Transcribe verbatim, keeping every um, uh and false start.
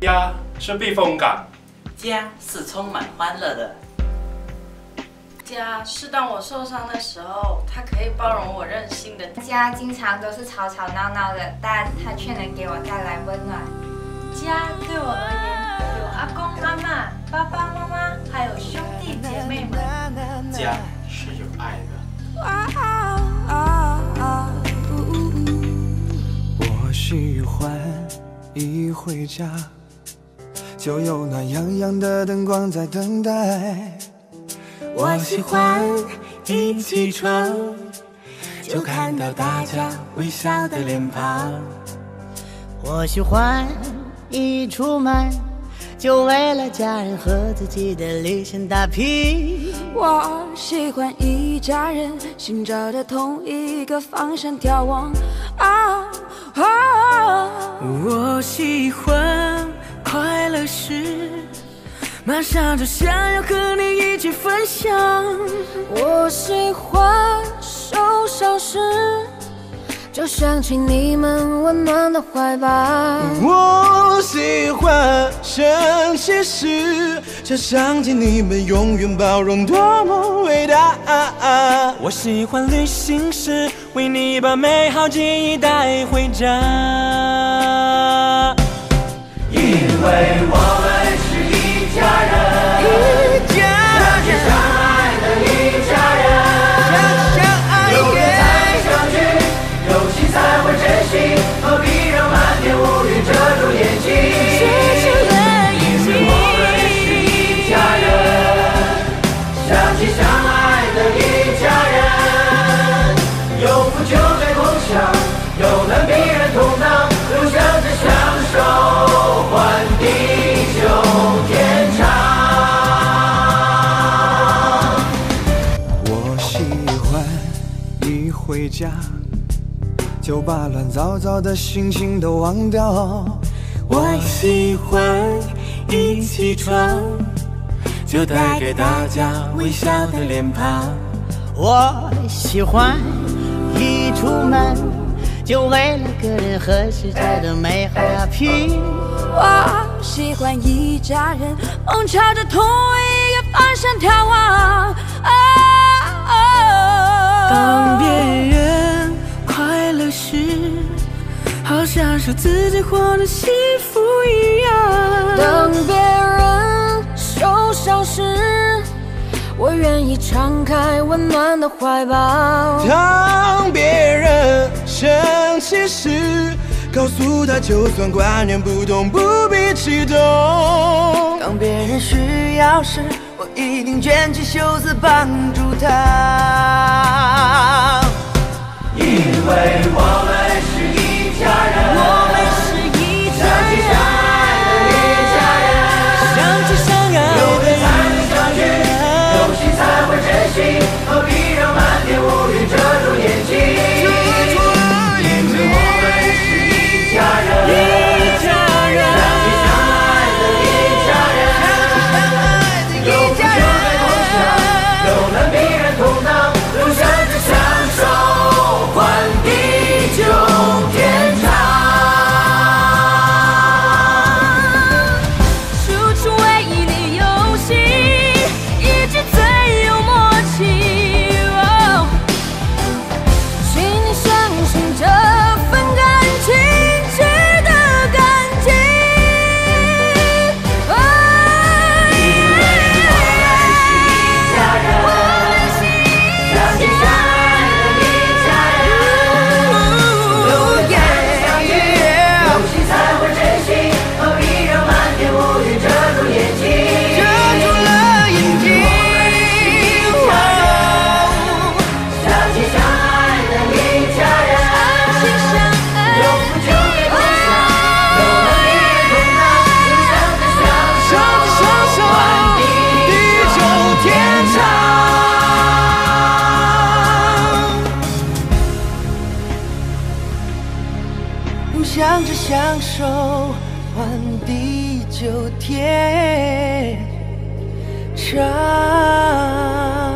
家是避风港， 家是充满欢乐的。 家是当我受伤的时候，它可以包容我任性的。 家经常都是吵吵闹闹的，但它却能给我带来温暖。 家对我而言，有阿公阿嬷、爸爸妈妈，还有兄弟姐妹们。 家是有爱的。 我喜欢一回家，就有暖洋洋的灯光在等待。我喜欢一起床，就看到大家微笑的脸庞。 我喜欢一出门，就为了家人和自己的理想打拼。 我喜欢一家人，寻找着同一个方向眺望。啊啊！ 我喜欢快乐时，马上就想要和你一起分享。 我喜欢受伤时，就想起你们温暖的怀抱。 我喜欢生气时，就想起你们永远包容多么伟大。我喜欢旅行时，为你把美好记忆带回家。 因为我们是一家人， 一家人， 相爱的一家人，有缘才相聚，有心才会珍惜，何必让满天乌云遮住眼睛？因为我们是一家人，相亲相爱的一家人，有福就该共享，有难必然同当，路上着相守，换地久天长。 我喜欢一回家，就把乱糟糟的心情都忘掉。我喜欢一起床，就带给大家微笑的脸庞。 我喜欢一出门，就为了个人和世界的美好打拼。 我喜欢一家人，梦朝着同一个方向眺望。啊啊！ 当别人快乐时，好享受自己活得幸福一样。 当别人受伤时，我愿意敞开温暖的怀抱。 当别人生气时，告诉他就算观念不同，不必激动。当别人需要时，我一定卷起袖子帮助他。 因为我们是一家人， 我们是一家人， 相爱的一家人， 相亲相爱有缘才的能相聚，有心才会珍惜，何必让满天乌云遮住眼睛？因为我们是一家人， 一家人， 相亲相爱的一家人，有福就该共享，有难必然同当，路上着相守，换地久天长。 处处为你用心，一直最有默契。哦，请你相信这份感情值得感激。哦， 我们是一家人，相亲相爱的一家人，有缘才相遇，有心才会珍惜，何必让满天乌云遮住眼睛？ 遮住了眼睛。 相亲相爱的一家人，有福就该共享，有难必然同当，路上着相守，换地久天长。 相知相守，换地久天长。